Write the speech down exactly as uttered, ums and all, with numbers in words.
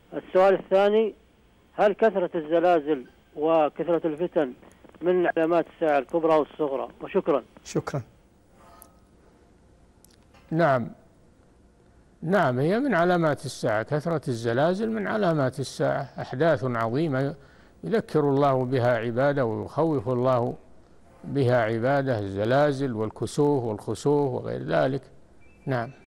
السؤال الثاني: هل كثرة الزلازل وكثرة الفتن من علامات الساعة الكبرى والصغرى؟ وشكرا. شكرا. نعم نعم هي من علامات الساعة، كثرة الزلازل من علامات الساعة، أحداث عظيمة يذكر الله بها عباده ويخوف الله بها عباده، الزلازل والكسوف والخسوف وغير ذلك. نعم.